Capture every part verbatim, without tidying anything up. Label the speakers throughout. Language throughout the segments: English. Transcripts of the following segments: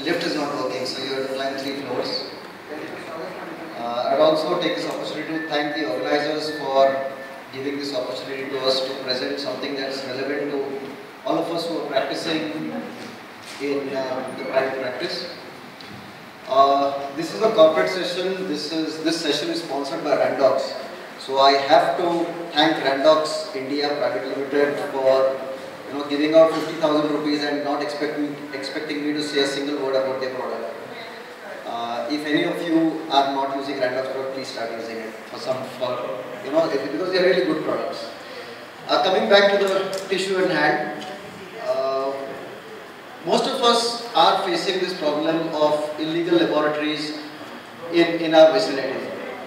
Speaker 1: lift is not working, so you have to climb three floors. Uh, I'd also take this opportunity to thank the organizers for giving this opportunity to us to present something that's relevant to all of us who are practicing in uh, the private practice. Uh, this is a corporate session. This is this session is sponsored by Randox. So I have to thank Randox India Private Limited for you know giving out fifty thousand rupees and not expecting expecting me to say a single word about their product. Uh, if any of you are not using Randox product, please start using it for some for you know if, because they are really good products. Uh, coming back to the tissue in hand, uh, most of us are facing this problem of illegal laboratories in in our vicinity,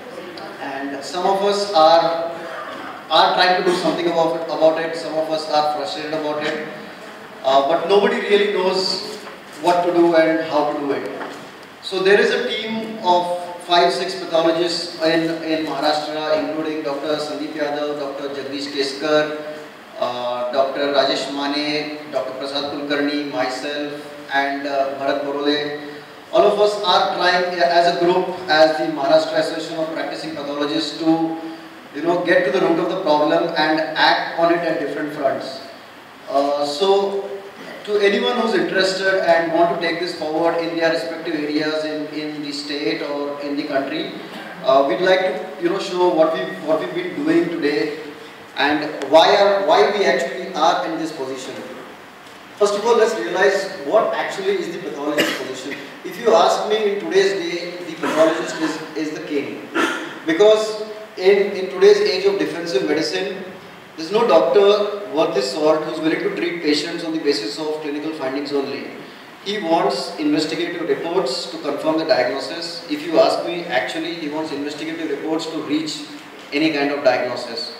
Speaker 1: and some of us are are trying to do something about it, about it. Some of us are frustrated about it, uh, but nobody really knows what to do and how to do it. So there is a team of five, six pathologists in, in Maharashtra, including Doctor Sandeep Yadav, Doctor Jagadeesh Keskar, uh, Doctor Rajesh Mane, Doctor Prasad Kulkarni, myself, and uh, Bharat Borole. All of us are trying as a group, as the Maharashtra Association of Practicing Pathologists, to you know get to the root of the problem and act on it at different fronts. Uh, so. To anyone who's interested and want to take this forward in their respective areas in, in the state or in the country, uh, we'd like to you know show what we what we've been doing today and why are why we actually are in this position. First of all, let's realize what actually is the pathologist position. If you ask me, in today's day, the pathologist is, is the king, because in, in today's age of defensive medicine, there's no doctor worth his salt who's willing to treat patients on the basis of clinical findings only. He wants investigative reports to confirm the diagnosis. If you ask me, actually he wants investigative reports to reach any kind of diagnosis.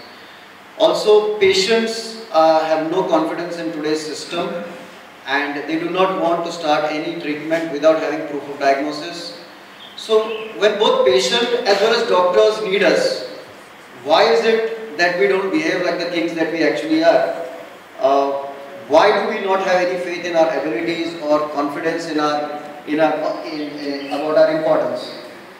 Speaker 1: Also, patients uh, have no confidence in today's system, and they do not want to start any treatment without having proof of diagnosis. So when both patient as well as doctors need us, why is it that we don't behave like the kings that we actually are? Uh, why do we not have any faith in our abilities or confidence in our in our in, in, about our importance?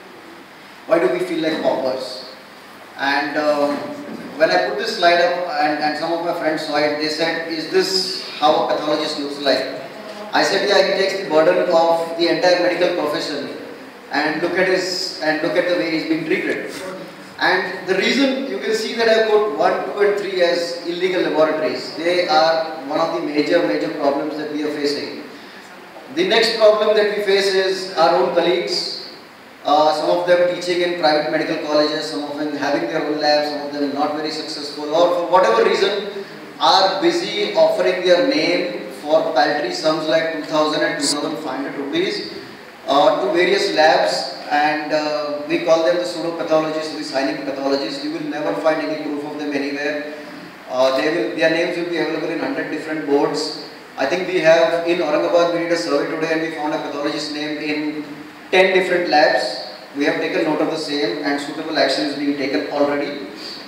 Speaker 1: Why do we feel like paupers? And um, when I put this slide up, and, and some of my friends saw it, they said, "Is this how a pathologist looks like?" I said, "Yeah, he takes the burden of the entire medical profession, and look at his and look at the way he's being treated." And the reason you can see that I put one, two and three as illegal laboratories, they are one of the major, major problems that we are facing. The next problem that we face is our own colleagues, uh, some of them teaching in private medical colleges, some of them having their own labs, some of them not very successful, or for whatever reason are busy offering their name for paltry sums like two thousand and two thousand five hundred rupees uh, to various labs. And uh, we call them the pseudo-pathologists, the signing pathologists. You will never find any proof of them anywhere. Uh, they will, their names will be available in one hundred different boards. I think we have, in Aurangabad, we did a survey today and we found a pathologist name in ten different labs. We have taken note of the same and suitable action is being taken already.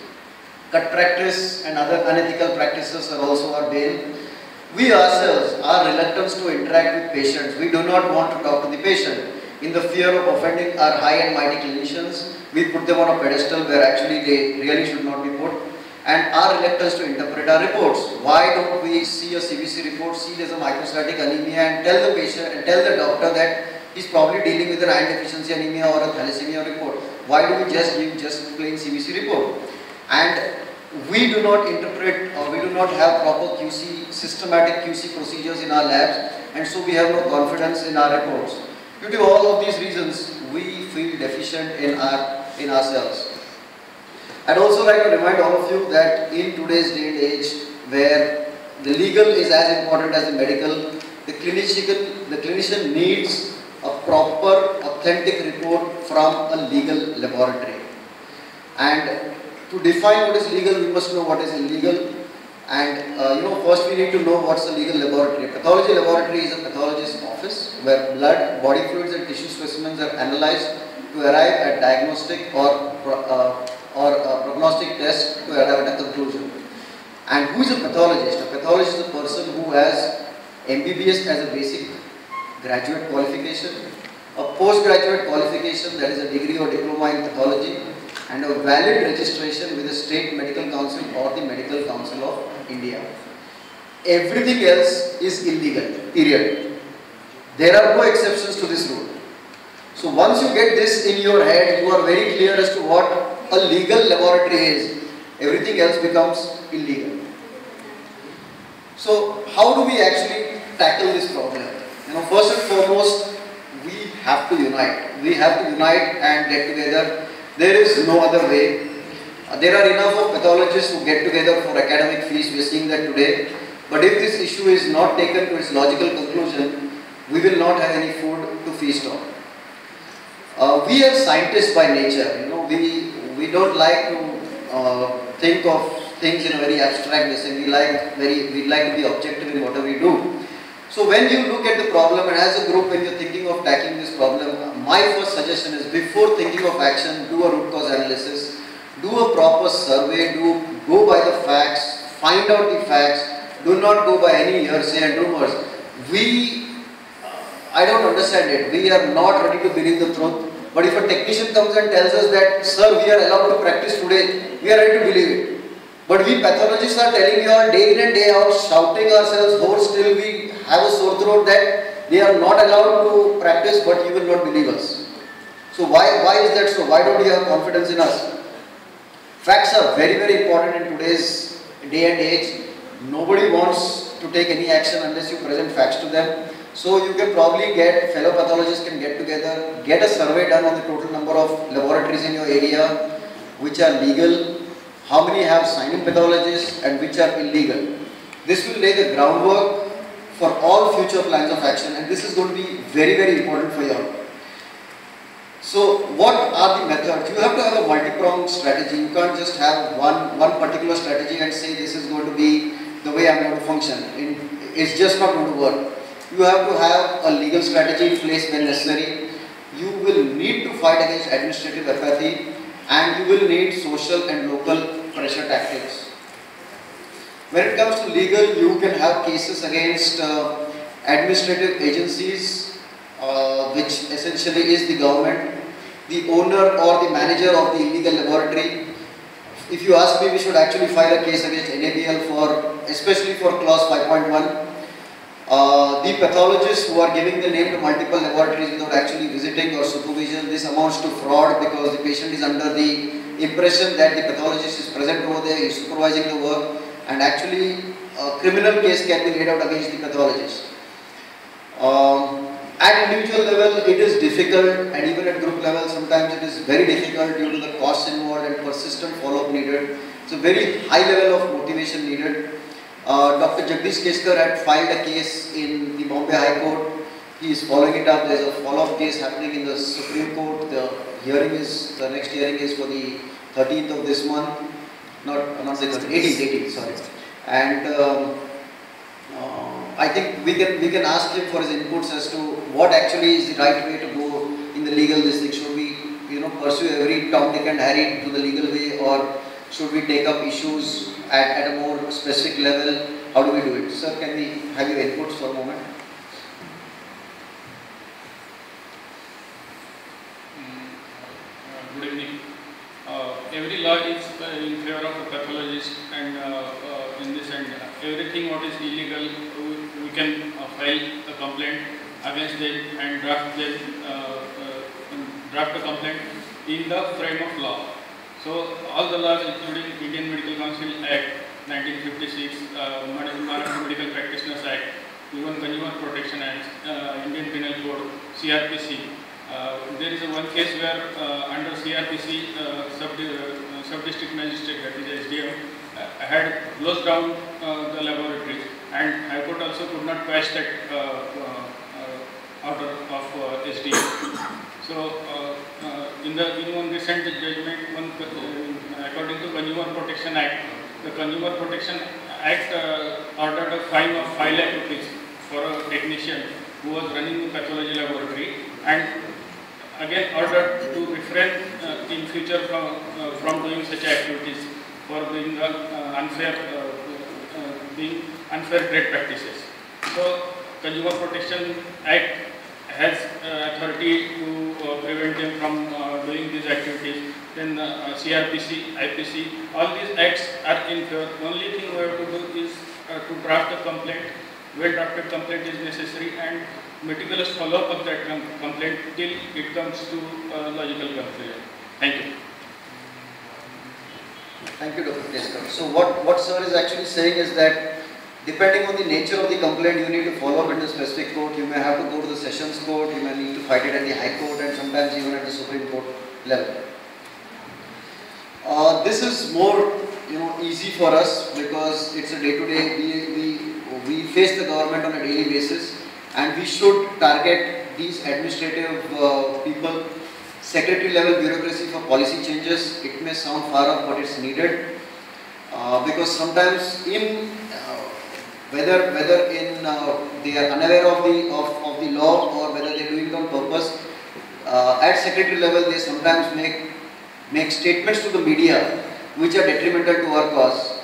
Speaker 1: Cut practice and other unethical practices are also our bane. We ourselves are reluctant to interact with patients. We do not want to talk to the patient. In the fear of offending our high and mighty clinicians, we put them on a pedestal where actually they really should not be put, and our reluctance to interpret our reports. Why don't we see a C B C report, see it as a microcytic anemia, and tell the patient and tell the doctor that he's probably dealing with an iron deficiency anemia or a thalassemia report? Why do we just give just plain C B C report? And we do not interpret or we do not have proper Q C, systematic Q C procedures in our labs, and so we have no confidence in our reports. Due to all of these reasons, we feel deficient in our in ourselves. I'd also like to remind all of you that in today's day and age, where the legal is as important as the medical, the clinician the clinician needs a proper, authentic report from a legal laboratory. And to define what is legal, we must know what is illegal. And uh, you know, first we need to know what's a legal laboratory. A pathology laboratory is a pathologist's office where blood, body fluids and tissue specimens are analyzed to arrive at diagnostic or, uh, or uh, prognostic tests to arrive at a conclusion. And who is a pathologist? A pathologist is a person who has M B B S as a basic, graduate qualification, a postgraduate qualification, that is a degree or diploma in pathology, and a valid registration with the State Medical Council or the Medical Council of India. Everything else is illegal, period. There are no exceptions to this rule. So once you get this in your head, you are very clear as to what a legal laboratory is. Everything else becomes illegal. So how do we actually tackle this problem? You know, first and foremost, we have to unite. We have to unite and get together. There is no other way. Uh, there are enough of pathologists who get together for academic feast. We are seeing that today. But if this issue is not taken to its logical conclusion, we will not have any food to feast on. Uh, we are scientists by nature. You know, we we don't like to uh, think of things in a very abstract way. We like very we like to be objective in whatever we do. So when you look at the problem, and as a group, when you're thinking of tackling this problem, my first suggestion is, before thinking of action, do a root cause analysis, do a proper survey, do go by the facts, find out the facts. Do not go by any hearsay and rumors. We, I don't understand it. We are not ready to believe the truth. But if a technician comes and tells us that, sir, we are allowed to practice today, we are ready to believe it. But we pathologists are telling you all day in and day out, shouting ourselves hoarse till we have a sore throat that they are not allowed to practice, but you will not believe us. So why, why is that so? Why don't you have confidence in us? Facts are very, very important in today's day and age. Nobody wants to take any action unless you present facts to them. So you can probably get, fellow pathologists can get together, get a survey done on the total number of laboratories in your area, which are legal, how many have signing pathologists, and which are illegal. This will lay the groundwork for all future plans of action, and this is going to be very, very important for you all. So what are the methods? You have to have a multi-pronged strategy. You can't just have one, one particular strategy and say this is going to be the way I'm going to function. It's just not going to work. You have to have a legal strategy in place when necessary. You will need to fight against administrative apathy, and you will need social and local pressure tactics. When it comes to legal, you can have cases against uh, administrative agencies, uh, which essentially is the government, the owner or the manager of the illegal laboratory. If you ask me, we should actually file a case against N A B L for, especially for clause five point one. Uh, the pathologists who are giving the name to multiple laboratories without actually visiting or supervision, this amounts to fraud, because the patient is under the impression that the pathologist is present over there, is supervising the work, and actually a criminal case can be laid out against the pathologist. Um, at individual level, it is difficult, and even at group level, sometimes it is very difficult due to the costs involved and persistent follow-up needed. It's a very high level of motivation needed. Uh, Doctor Jagadeesh Keskar had filed a case in the Bombay High Court. He is following it up. There is a follow-up case happening in the Supreme Court. The hearing is, the next hearing is for the thirteenth of this month. Not, not the eighteenth, eighteenth, sorry. And um, uh, I think we can we can ask him for his inputs as to what actually is the right way to go in the legal this thing. Should we, you know, pursue every Tom, Dick and Harry to the legal way, or should we take up issues at, at a more specific level? How do we do it? Sir, can we have your inputs for a moment?
Speaker 2: Good evening. Uh, every law is uh, in favor of a pathologist, and uh, uh, in this, and everything what is illegal, we, we can uh, file a complaint against them and draft them, uh, uh, draft a complaint in the frame of law. So all the laws, including Indian Medical Council Act nineteen fifty-six, uh, Maharashtra Medical Practitioners Act, even Consumer Protection Act, uh, Indian Penal Code, C R P C. Uh, there is a one case where uh, under C R P C, uh, sub, uh, sub-district magistrate, that is S D M, uh, had closed down uh, the laboratories, and High Court also could not quash that uh, uh, uh, order of uh, S D M. So, uh, uh, in the in one recent judgment, one, uh, according to Consumer Protection Act, the Consumer Protection Act uh, ordered a fine of five lakh rupees for a technician who was running the pathology laboratory, and again ordered to refrain uh, in future from uh, from doing such activities for being uh, uh, unfair, uh, uh, being unfair trade practices. So, Consumer Protection Act then uh, C R P C, I P C, all these acts are in favor. Only thing we have to do is uh, to draft a complaint. Well drafted complaint is necessary, and meticulous follow-up of that com complaint till it comes to uh, logical conclusion. Thank you.
Speaker 1: Thank you, Doctor Keskar. So what, what sir is actually saying is that depending on the nature of the complaint, you need to follow up in the specific court. You may have to go to the sessions court, you may need to fight it at the high court, and sometimes even at the Supreme Court level. Uh, this is more, you know, easy for us because it's a day-to-day. We, we, we face the government on a daily basis, and we should target these administrative uh, people. Secretary level bureaucracy for policy changes, it may sound far off, but it's needed uh, because sometimes in uh, whether whether in uh, they are unaware of the of, of the law or whether they are doing it on purpose, uh, at secretary level they sometimes make make statements to the media which are detrimental to our cause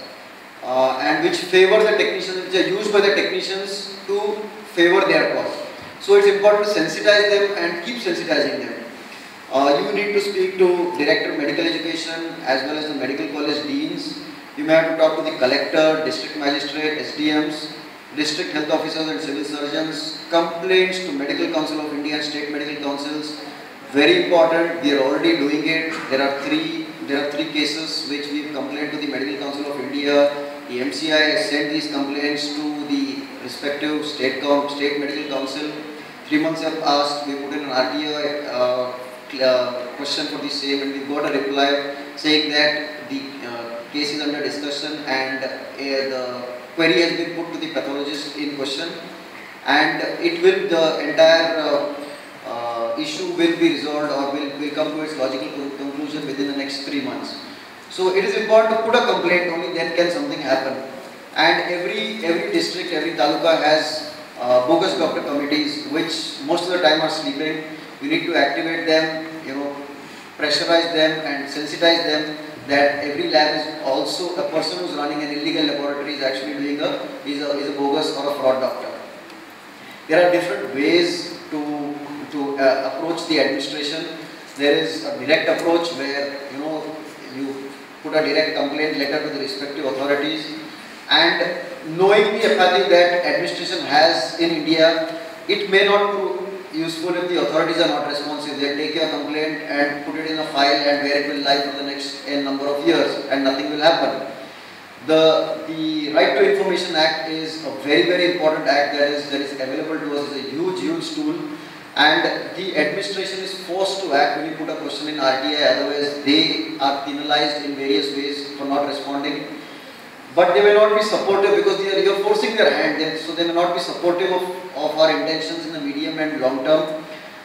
Speaker 1: uh, and which favor the technicians, which are used by the technicians to favor their cause. So it's important to sensitize them and keep sensitizing them. Uh, you need to speak to Director of Medical Education as well as the medical college deans. You may have to talk to the collector, district magistrate, S D Ms, district health officers and civil surgeons, complaints to Medical Council of India and state medical councils. Very important, we are already doing it. There are three, there are three cases which we have complained to the Medical Council of India. The M C I has sent these complaints to the respective state, state medical council. Three months have passed, we put in an R T I uh, uh, question for the same, and we got a reply saying that the uh, case is under discussion and uh, the query has been put to the pathologist in question, and it will, the entire uh, uh, issue will be resolved or will, will come to its logical conclusion within the next three months. So it is important to put a complaint, only then can something happen. And every every district, every taluka has uh, bogus doctor committees which most of the time are sleeping. You need to activate them, you know, pressurize them and sensitize them that every lab is also, a person who is running an illegal laboratory is actually doing a, is a, is a bogus or a fraud doctor. There are different ways to, to uh, approach the administration. There is a direct approach where, you know, you put a direct complaint letter to the respective authorities, and knowing the apathy that administration has in India, it may not prove useful if the authorities are not responsive. They take your complaint and put it in a file and where it will lie for the next n number of years and nothing will happen. The, the Right to Information Act is a very very important act that is, that is available to us. It's a huge huge tool, and the administration is forced to act when you put a question in R T I, otherwise they are penalized in various ways for not responding. But they may not be supportive because they are, you are forcing their hand, then, so they may not be supportive of, of our intentions in the medium and long term.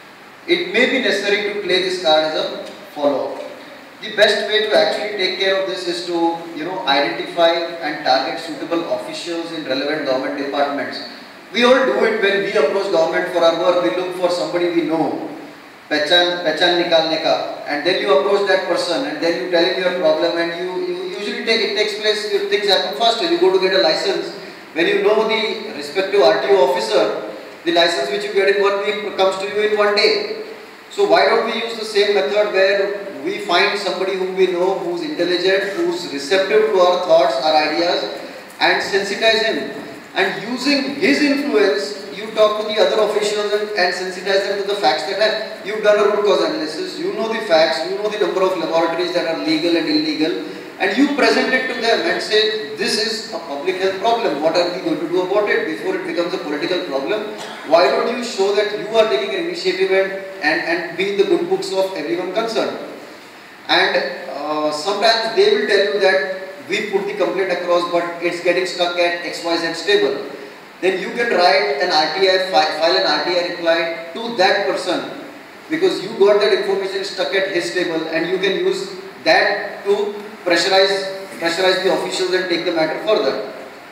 Speaker 1: It may be necessary to play this card as a follow-up. The best way to actually take care of this is to, you know, identify and target suitable officials in relevant government departments. We all do it when we approach government for our work. We look for somebody we know, pehchan, pehchan nikalne ka, and then you approach that person and then you tell him your problem, and you, you usually take, it takes place, things happen faster. You go to get a license. When you know the respective R T O officer, the license which you get in one week comes to you in one day. So why don't we use the same method where we find somebody whom we know, who's intelligent, who's receptive to our thoughts, our ideas, and sensitize him. And using his influence, you talk to the other officials and, and sensitize them to the facts that have, you've done a root cause analysis, you know the facts, you know the number of laboratories that are legal and illegal, and you present it to them and say, this is a public health problem, what are we going to do about it before it becomes a political problem? Why don't you show that you are taking an initiative and, and, and be in the good books of everyone concerned? And uh, sometimes they will tell you that we put the complaint across but it's getting stuck at X Y Z table. Then you can write an R T I, file an R T I reply to that person because you got that information stuck at his table, and you can use that to pressurize, pressurize the officials and take the matter further.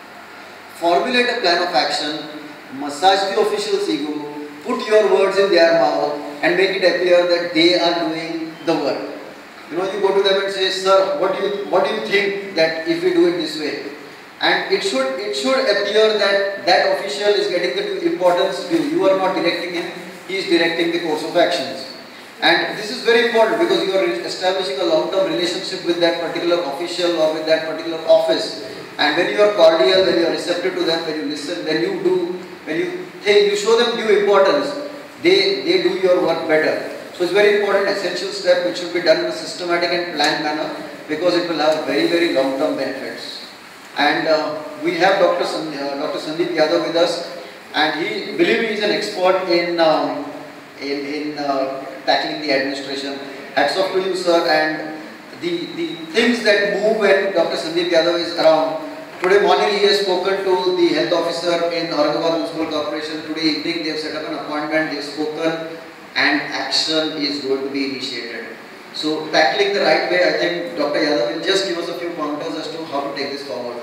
Speaker 1: Formulate a plan of action, massage the official's ego, put your words in their mouth and make it appear that they are doing the work. You know, you go to them and say, sir, what do you, what do you think that if we do it this way? And it should, it should appear that that official is getting the importance to you. You are not directing him, he is directing the course of actions. And this is very important because you are establishing a long-term relationship with that particular official or with that particular office. And when you are cordial, when you are receptive to them, when you listen, when you do, when you hey, you show them due importance, they, they do your work better. So it's very important, essential step which should be done in a systematic and planned manner because it will have very, very long-term benefits. And uh, we have Doctor Sand uh, Doctor Sandeep Yadav with us, and he, believe me, is an expert in um, in, in uh, tackling the administration. Hats off to you, sir. And the, the things that move when Doctor Sandeep Yadav is around. Today morning he has spoken to the health officer in Aurangabad Municipal Corporation. Today evening they have set up an appointment, they have spoken, and action is going to be initiated. So tackling the right way, I think Doctor Yadav will just give us a few pointers as to how to take this forward.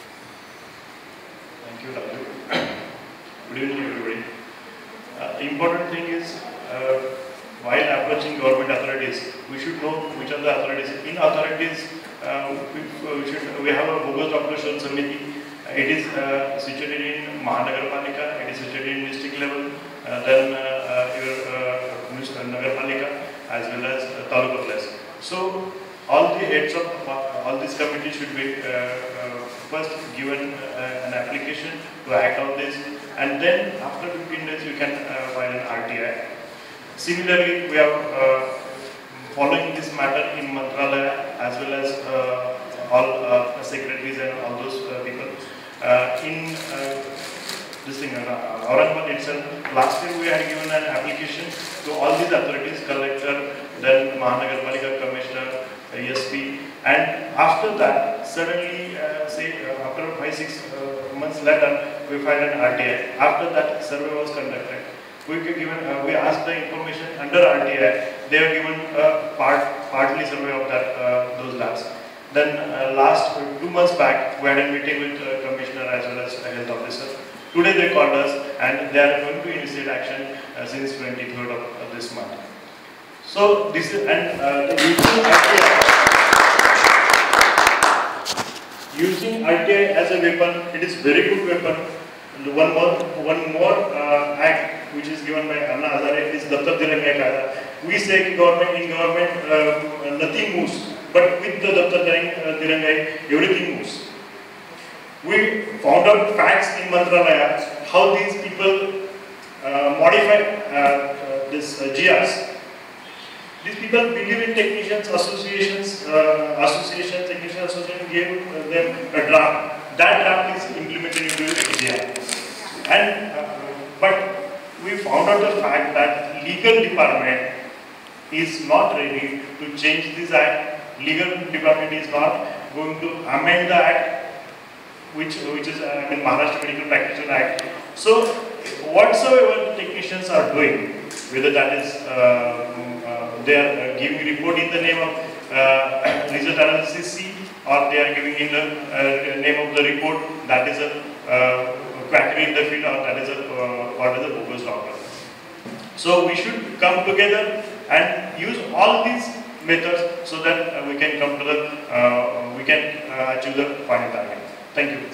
Speaker 3: Thank you, Rajiv. Good evening, everybody. Uh, the important thing is, uh, while approaching government authorities, we should know which are the authorities. In authorities, uh, we, we, should, we have a bogus doctor Samiti. It is uh, situated in Mahanagarpalika, it is situated in district level, uh, then uh, uh, your uh, Nagarpalika as well as uh, Taluka place. So, all the heads of uh, all these committees should be uh, uh, first given uh, an application to act on this, and then after fifteen days you can uh, file an R T I. Similarly, we are uh, following this matter in Mantralaya as well as uh, all uh, secretaries and all those uh, people. Uh, in uh, this thing, uh, Aurangabad itself, last year we had given an application to all these authorities, collector, then Mahanagarpalika commissioner, E S P, and after that, suddenly, uh, say uh, after five six uh, months later, we filed an R T I. After that, survey was conducted. We given, uh, we asked the information under R T I. They have given a part partly survey of that uh, those labs. Then uh, last uh, two months back, we had a meeting with uh, commissioner as well as a health officer. Today they called us and they are going to initiate action uh, since twenty-third of uh, this month. So this is and uh, using R T I, using R T I as a weapon, it is very good weapon. One more, one more uh, act which is given by Anna Hazare is Daftar Tiranga Kaida. We say government in government uh, nothing moves, but with the Daftar Tiranga everything moves. We found out facts in Mantralaya how these people uh, modify uh, uh, this uh, G Rs. These people believe in technicians associations, uh, association, technician association gave uh, them a draft. That draft is implemented into G R. And uh, but we found out the fact that legal department is not ready to change this act. Legal department is not going to amend the act, which which is uh, I mean Maharashtra Medical Practitioner Act. So whatsoever technicians are doing, whether that is uh, uh, they are uh, giving report in the name of uh, result analysis C, or they are giving in the uh, name of the report that is a uh, quackery in the field, or that is a uh, what is a bogus doctor. So we should come together and use all these methods so that uh, we can come to the uh, we can uh, achieve the final target. Thank you.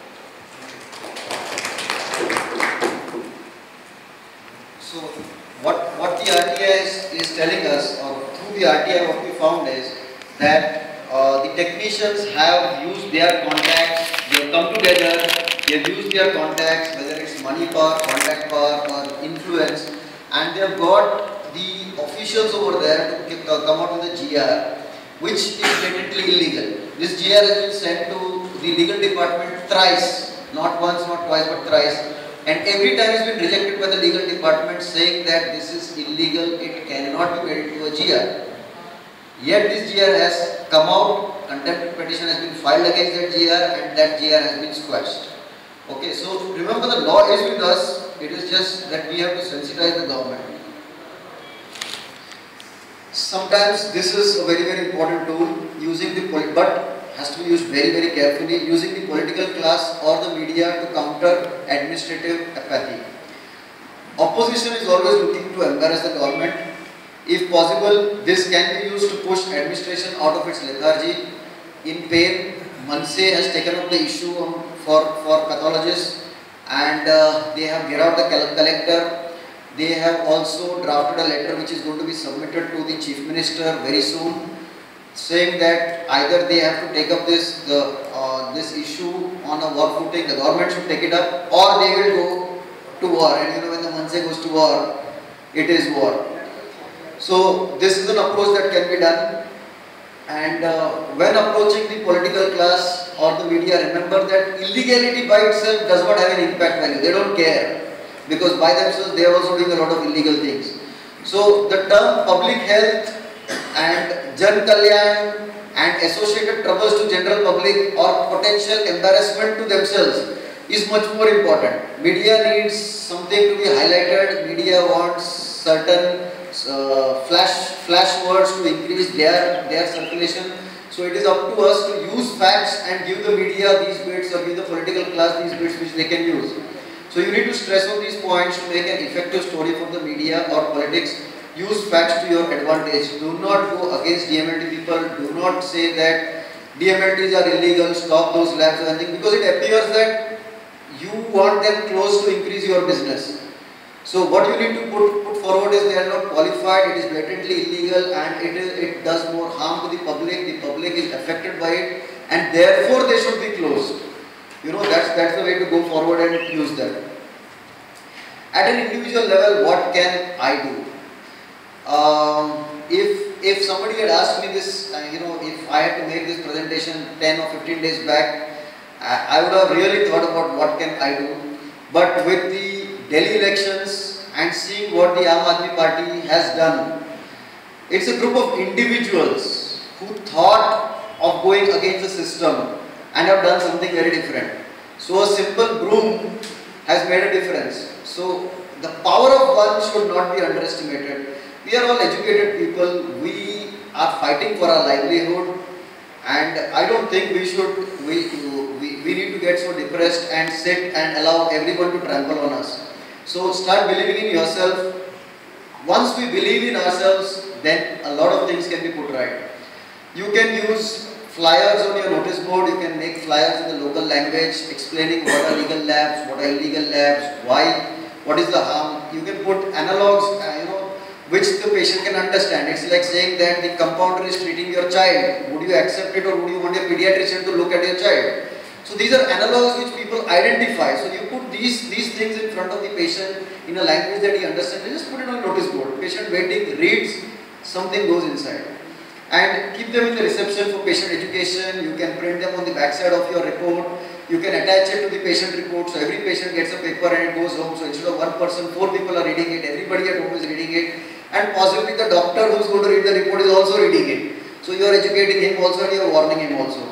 Speaker 1: So what what the R T I is, is telling us, or through the R T I what we found is that uh, the technicians have used their contacts, they have come together, they have used their contacts, whether it's money power, contact power, or influence, and they have got the officials over there to uh, come out with a G R, which is blatantly illegal. This G R has been sent to the legal department thrice, not once, not twice, but thrice, and every time has been rejected by the legal department, saying that this is illegal, it cannot be made into a G R. Yet this G R has come out, contempt petition has been filed against that G R, and that G R has been squashed. Okay, so remember, the law is with us, it is just that we have to sensitize the government. Sometimes this is a very very important tool, using the but has to be used very very carefully, using the political class or the media to counter administrative apathy. Opposition is always looking to embarrass the government. If possible, this can be used to push administration out of its lethargy. In pain, Manse has taken up the issue for, for pathologists, and uh, they have get out the collector. They have also drafted a letter which is going to be submitted to the Chief Minister very soon, saying that either they have to take up this the uh, this issue on a war footing, the government should take it up, or they will go to war. And you know, when the Manse goes to war, it is war. So this is an approach that can be done. And uh, when approaching the political class or the media, remember that illegality by itself does not have an impact value. They don't care, because by themselves they are also doing a lot of illegal things. So the term public health and Jan Kalyan and associated troubles to general public or potential embarrassment to themselves is much more important. Media needs something to be highlighted. Media wants certain uh, flash flash words to increase their their circulation. So it is up to us to use facts and give the media these bits, or give the political class these bits which they can use. So you need to stress on these points to make an effective story for the media or politics. Use facts to your advantage. Do not go against D M L T people. Do not say that D M L Ts are illegal, stop those labs or anything, because it appears that you want them closed to increase your business. So what you need to put, put forward is they are not qualified, it is blatantly illegal, and it, is, it does more harm to the public. The public is affected by it, and therefore they should be closed. You know, that's, that's the way to go forward and use them. At an individual level, what can I do? Um, if, if somebody had asked me this, uh, you know, if I had to make this presentation ten or fifteen days back, I, I would have really thought about what can I do. But with the Delhi elections and seeing what the Aam Aadmi Party has done, it's a group of individuals who thought of going against the system and have done something very different. So a simple broom has made a difference. So the power of one should not be underestimated. We are all educated people, we are fighting for our livelihood, and I don't think we should, we, we, we need to get so depressed and sit and allow everyone to trample on us. So start believing in yourself. Once we believe in ourselves, then a lot of things can be put right. You can use flyers on your notice board, you can make flyers in the local language explaining what are legal labs, what are illegal labs, why, what is the harm. You can put analogs, uh, you know, which the patient can understand. It's like saying that the compounder is treating your child. Would you accept it, or would you want your pediatrician to look at your child? So these are analogs which people identify. So you put these, these things in front of the patient in a language that he understands. You just put it on a notice board. Patient waiting, reads, something goes inside. And keep them in the reception for patient education. You can print them on the backside of your report. You can attach it to the patient report. So every patient gets a paper and it goes home. So instead of one person, four people are reading it. Everybody at home is reading it. And possibly the doctor who is going to read the report is also reading it. So you are educating him also and you are warning him also.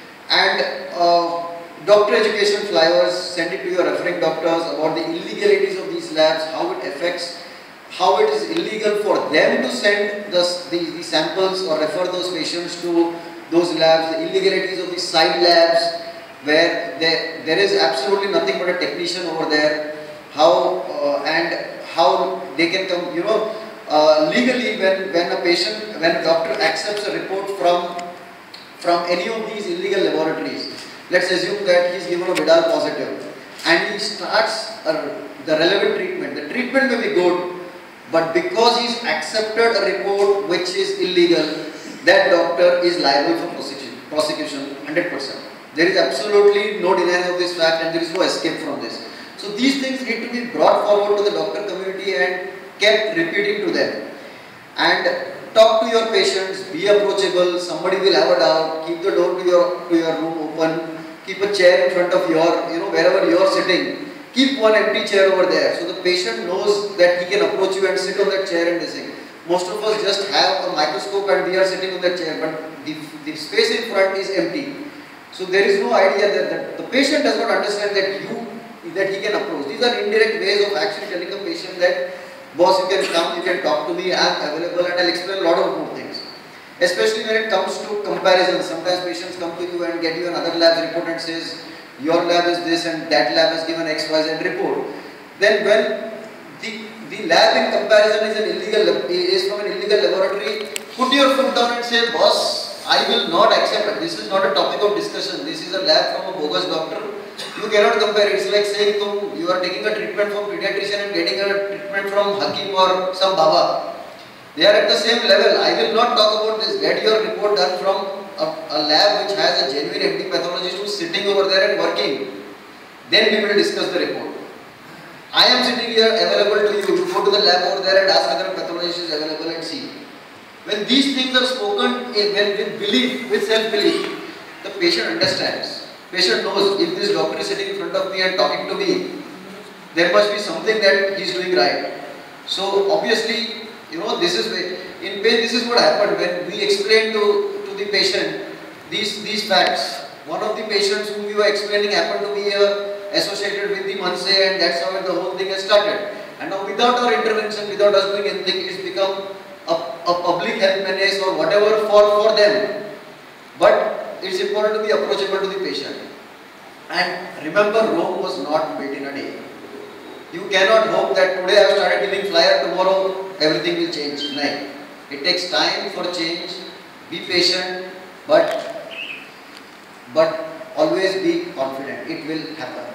Speaker 1: And uh, doctor education flyers, send it to your referring doctors about the illegalities of these labs, how it affects, how it is illegal for them to send the, the, the samples or refer those patients to those labs, the illegalities of the side labs where there, there is absolutely nothing but a technician over there, how uh, and how they can come, you know, uh, legally when, when a patient, when a doctor accepts a report from from any of these illegal laboratories. Let's assume that he is given a Vidal positive and he starts a, the relevant treatment. The treatment may be good, but because he has accepted a report which is illegal, that doctor is liable for prosecution, prosecution one hundred percent. There is absolutely no denial of this fact and there is no escape from this. So these things need to be brought forward to the doctor community and kept repeating to them. And talk to your patients, be approachable, somebody will have a doubt, keep the door to your, to your room open, keep a chair in front of your, you know, wherever you are sitting, keep one empty chair over there. So the patient knows that he can approach you and sit on that chair and listen. Most of us just have a microscope and we are sitting on that chair, but the, the space in front is empty. So there is no idea that, that the patient does not understand that you, that he can approach. These are indirect ways of actually telling a patient that, boss, you can come, you can talk to me, I am available and I will explain a lot of more things. Especially when it comes to comparisons. Sometimes patients come to you and get you another lab's report and says, your lab is this and that lab has given X Y Z report. Then when the, the lab in comparison is, an illegal, is from an illegal laboratory, put your foot down and say, boss, I will not accept it. This is not a topic of discussion. This is a lab from a bogus doctor. You cannot compare. It's like saying tum, you are taking a treatment from pediatrician and getting a treatment from Hakim or some Baba. They are at the same level. I will not talk about this. Get your report done from a, a lab which has a genuine M D pathologist who is sitting over there and working. Then we will discuss the report. I am sitting here available to you. You go to the lab over there and ask whether a pathologist is available and see. When these things are spoken when with belief, with self-belief, the patient understands. Patient knows if this doctor is sitting in front of me and talking to me, there must be something that he is doing right. So obviously, you know, this is in pain. This is what happened when we explain to to the patient these these facts. One of the patients whom we were explaining happened to be uh, associated with the Manse, and that's how the whole thing has started. And now, without our intervention, without us doing anything, it's become a, a public health menace or whatever for for them. But it's important to be approachable to the patient. And remember, Rome was not built in a day. You cannot hope that today I have started giving flyer, tomorrow everything will change. No. It takes time for change. Be patient, but but always be confident. It will happen.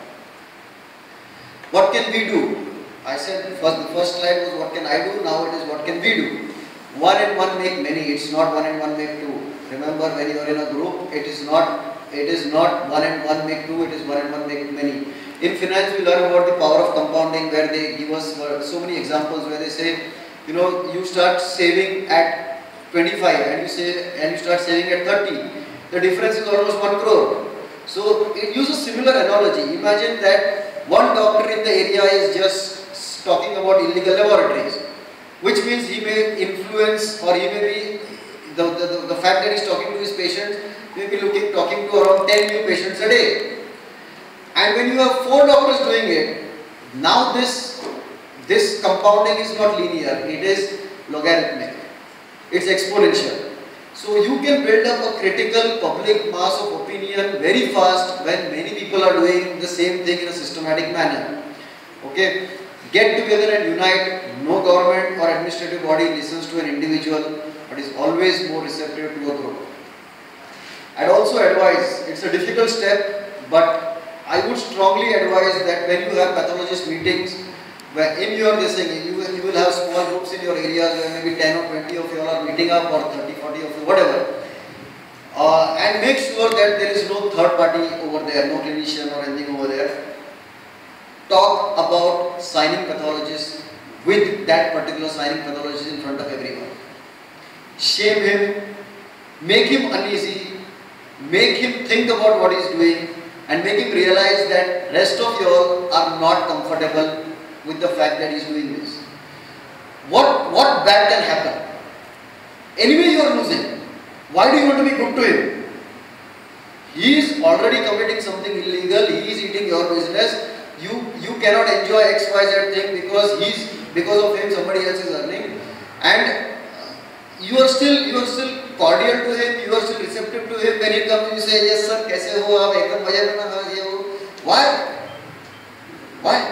Speaker 1: What can we do? I said first, the first slide was what can I do. Now it is what can we do. One and one make many. It's not one and one make two. Remember, when you are in a group, it is not it is not one and one make two. It is one and one make many. In finance, we learn about the power of compounding, where they give us so many examples where they say, you know, you start saving at twenty-five and you say and you start saving at thirty. The difference is almost one crore. So it uses similar analogy. Imagine that one doctor in the area is just talking about illegal laboratories, which means he may influence, or he may be the, the, the, the fact that he is talking to his patients, he may be looking talking to around ten new patients a day. And when you have four doctors doing it, now this this compounding is not linear, it is logarithmic, it's exponential. So you can build up a critical public mass of opinion very fast when many people are doing the same thing in a systematic manner. Okay, get together and unite. No government or administrative body listens to an individual, but is always more receptive to a group. I'd also advise, it's a difficult step, but I would strongly advise that when you have pathologist meetings, where in your this thing, you, you will have small groups in your areas where maybe ten or twenty of you all are meeting up, or thirty, forty of you, whatever. Uh, and make sure that there is no third party over there, no clinician or anything over there. Talk about signing pathologists with that particular signing pathologist in front of everyone. Shame him, make him uneasy, make him think about what he is doing, and make him realize that rest of you all are not comfortable with the fact that he is doing this. What, what bad can happen? Anyway you are losing. Why do you want to be good to him? He is already committing something illegal, he is eating your business. You, you cannot enjoy X Y Z thing because he's because of him somebody else is earning. And you are still you are still cordial to him, you are still receptive to him. When he comes you say, yes sir, kaise ho aap, ekdam maze mein na ye ho. Why? Why?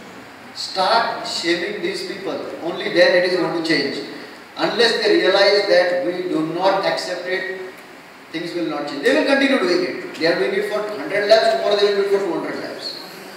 Speaker 1: Start shaming these people. Only then it is going to change. Unless they realize that we do not accept it, things will not change. They will continue doing it. They are doing it for one hundred labs, tomorrow they will do it for two hundred labs.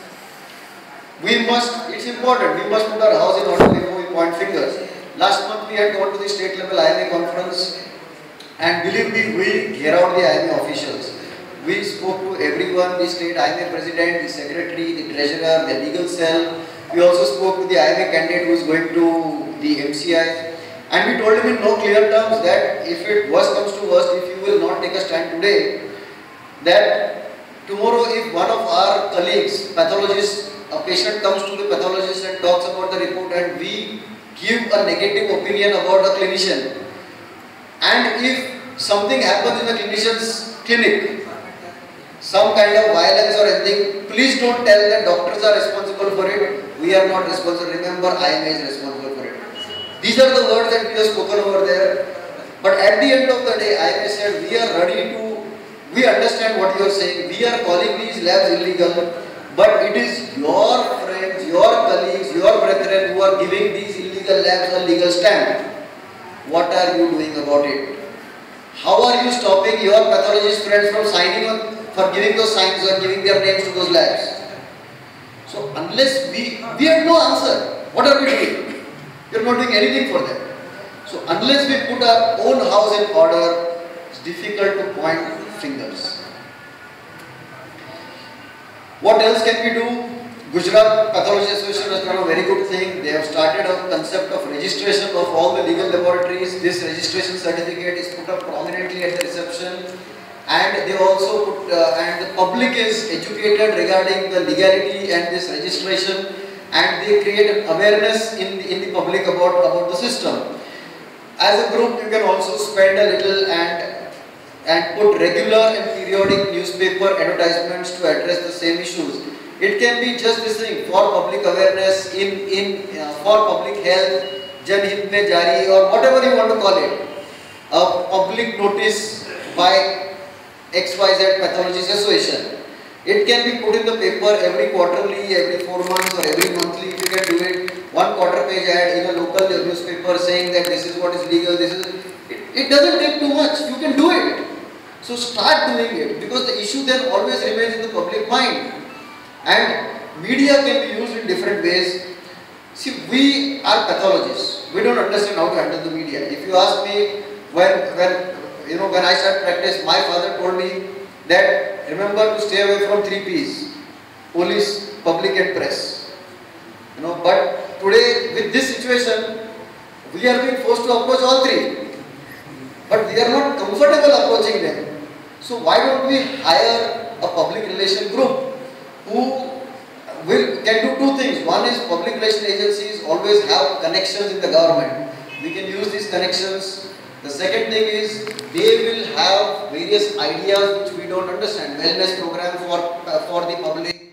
Speaker 1: We must, it's important, we must put our house in order before we point fingers. Last month we had gone to the state level I M A conference, and believe me, we gear out the I M A officials. We spoke to everyone, the state I M A president, the secretary, the treasurer, the legal cell. We also spoke to the I M A candidate who is going to the M C I. And we told him in no clear terms that if it worst comes to worst, if you will not take a stand today, that tomorrow if one of our colleagues, pathologists, a patient comes to the pathologist and talks about the report and we give a negative opinion about the clinician, and if something happens in the clinician's clinic, some kind of violence or anything, please don't tell that doctors are responsible for it. We are not responsible. Remember, I M A is responsible for it. These are the words that we have spoken over there. But at the end of the day, I M A said, we are ready to, we understand what you are saying. We are calling these labs illegal. But it is your friends, your colleagues, your brethren who are giving these illegal labs a legal stand. What are you doing about it? How are you stopping your pathologist friends from signing on for giving those signs or giving their names to those labs. So unless we, we have no answer, what are we doing? We are not doing anything for them. So unless we put our own house in order, it's difficult to point fingers. What else can we do? Gujarat Pathology Association has done a very good thing. They have started a concept of registration of all the legal laboratories. This registration certificate is put up prominently at the reception, and they also put, uh, and the public is educated regarding the legality and this registration, and they create an awareness in the, in the public about, about the system. As a group, you can also spend a little and and put regular and periodic newspaper advertisements to address the same issues. It can be just this thing for public awareness, in in uh, for public health, Jan Hit Mein Jari, or whatever you want to call it. A public notice by X Y Z Pathologists Association. It can be put in the paper every quarterly, every four months, or every monthly. If you can do it, one quarter page ad in a local newspaper saying that this is what is legal. This is. It, it doesn't take too much. You can do it. So start doing it, because the issue then always remains in the public mind. And media can be used in different ways. See, we are pathologists. We don't understand how to handle the media. If you ask me, when, when, you know, when I started practice, my father told me that remember to stay away from three P's: police, public and press. You know, but today with this situation, we are being forced to approach all three. But we are not comfortable approaching them. So why don't we hire a public relation group who will can do two things. One is public relation agencies always have connections in the government. We can use these connections. The second thing is they will have various ideas which we don't understand. Wellness program for uh, for the public,